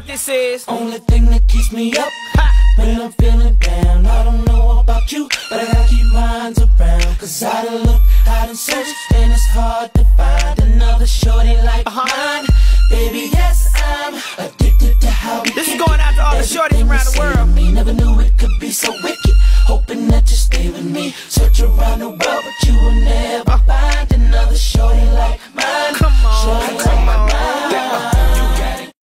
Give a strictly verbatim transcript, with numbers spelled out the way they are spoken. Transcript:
what this is. Only thing that keeps me up when I'm feeling down. I don't know about you, but I gotta keep minds around. Cause I done look, I done searched, and it's hard to find another shorty like uh-huh. mine. Baby, yes, I'm addicted to how we This is going out to all the shorties around the world. Me never knew it could be so wicked. Hoping that you stay with me. Search around the world, but you will never